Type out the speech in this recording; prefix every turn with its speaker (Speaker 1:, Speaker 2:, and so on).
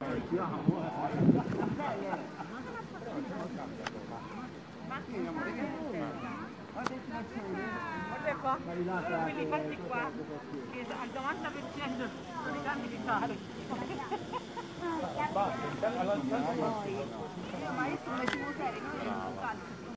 Speaker 1: Guarda qua, sono quelli fatti qua, che al 90% sono i cambi di sale. Ma io sono le serie, non le